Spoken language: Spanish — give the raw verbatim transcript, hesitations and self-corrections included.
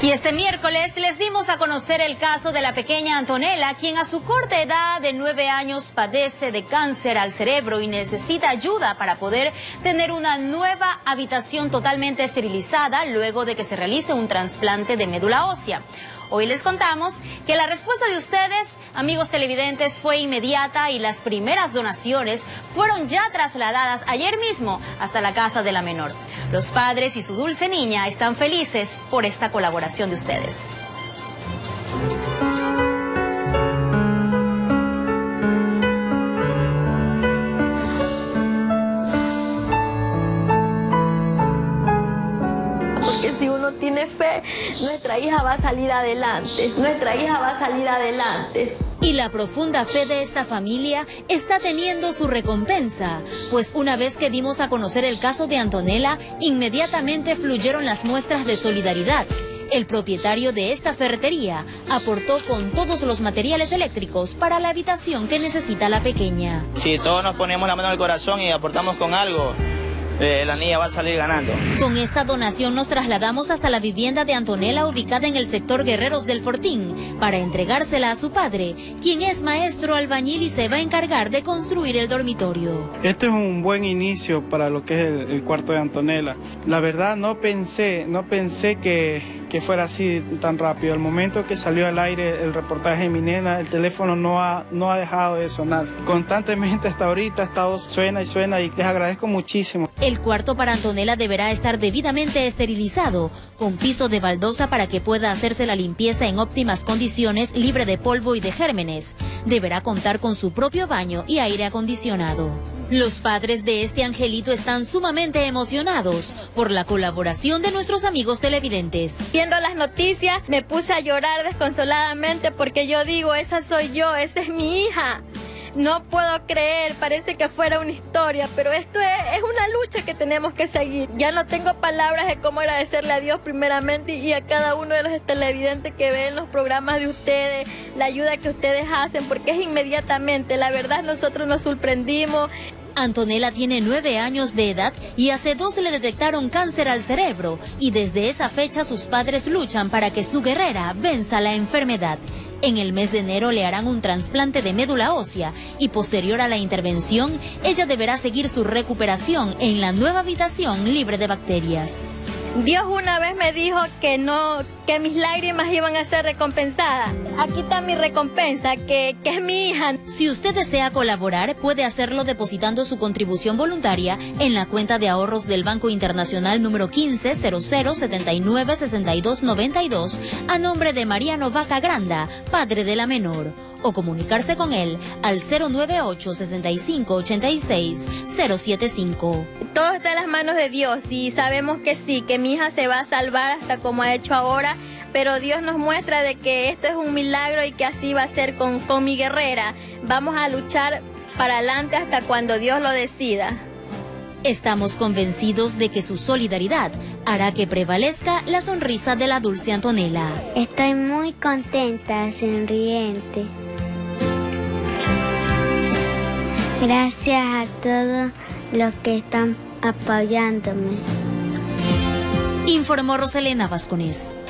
Y este miércoles les dimos a conocer el caso de la pequeña Antonella, quien a su corta edad de nueve años padece de cáncer al cerebro y necesita ayuda para poder tener una nueva habitación totalmente esterilizada luego de que se realice un trasplante de médula ósea. Hoy les contamos que la respuesta de ustedes, amigos televidentes, fue inmediata y las primeras donaciones fueron ya trasladadas ayer mismo hasta la casa de la menor. Los padres y su dulce niña están felices por esta colaboración de ustedes. Si uno tiene fe, nuestra hija va a salir adelante, nuestra hija va a salir adelante. Y la profunda fe de esta familia está teniendo su recompensa, pues una vez que dimos a conocer el caso de Antonella, inmediatamente fluyeron las muestras de solidaridad. El propietario de esta ferretería aportó con todos los materiales eléctricos para la habitación que necesita la pequeña. Si todos nos ponemos la mano en el corazón y aportamos con algo, Eh, la niña va a salir ganando. Con esta donación nos trasladamos hasta la vivienda de Antonella, ubicada en el sector Guerreros del Fortín, para entregársela a su padre, quien es maestro albañil y se va a encargar de construir el dormitorio. Este es un buen inicio para lo que es el, el cuarto de Antonella. La verdad no pensé, no pensé que, que fuera así tan rápido. Al momento que salió al aire el reportaje de mi nena, el teléfono no ha, no ha dejado de sonar. Constantemente hasta ahorita ha estado suena y suena y les agradezco muchísimo. El cuarto para Antonella deberá estar debidamente esterilizado, con piso de baldosa para que pueda hacerse la limpieza en óptimas condiciones, libre de polvo y de gérmenes. Deberá contar con su propio baño y aire acondicionado. Los padres de este angelito están sumamente emocionados por la colaboración de nuestros amigos televidentes. Viendo las noticias me puse a llorar desconsoladamente porque yo digo, esa soy yo, esa es mi hija. No puedo creer, parece que fuera una historia, pero esto es, es una lucha que tenemos que seguir. Ya no tengo palabras de cómo agradecerle a Dios primeramente y a cada uno de los televidentes que ven los programas de ustedes, la ayuda que ustedes hacen, porque es inmediatamente. La verdad, nosotros nos sorprendimos. Antonella tiene nueve años de edad y hace dos le detectaron cáncer al cerebro, y desde esa fecha sus padres luchan para que su guerrera venza la enfermedad. En el mes de enero le harán un trasplante de médula ósea y posterior a la intervención, ella deberá seguir su recuperación en la nueva habitación libre de bacterias. Dios una vez me dijo que no, que mis lágrimas iban a ser recompensadas. Aquí está mi recompensa, que, que es mi hija. Si usted desea colaborar, puede hacerlo depositando su contribución voluntaria en la cuenta de ahorros del Banco Internacional número quince cero cero setenta y nueve sesenta y dos noventa y dos a nombre de Mariano Vaca Granda, padre de la menor, o comunicarse con él al cero nueve ocho sesenta y cinco ochenta y seis cero siete cinco. Todo está en las manos de Dios y sabemos que sí, que mi hija se va a salvar hasta como ha hecho ahora, pero Dios nos muestra de que esto es un milagro y que así va a ser con, con mi guerrera. Vamos a luchar para adelante hasta cuando Dios lo decida. Estamos convencidos de que su solidaridad hará que prevalezca la sonrisa de la dulce Antonella. Estoy muy contenta, sonriente. Gracias a todos los que están apoyándome. Informó Roselena Vasconés.